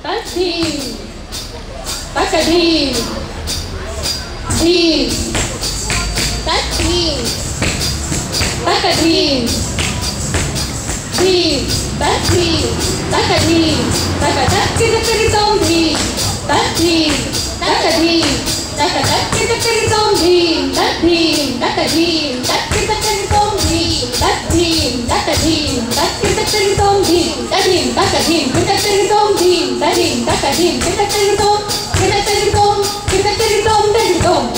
Tatim. Takadim. Dim. Tatim. Takadim. Dim. Tatim. Takadim. Takadak kita teritom dim. Tatim. Takadim. Takadak kita teritom dim. Tatim. Takadim. Tak kita teritom dim. Tatim. Takadim. Tak kita teritom dim. Tatim. Takadim. Kita teritom dim. Tatim. Takadim. Kita teritom. Kita teritom. Kita teritom. Teritom.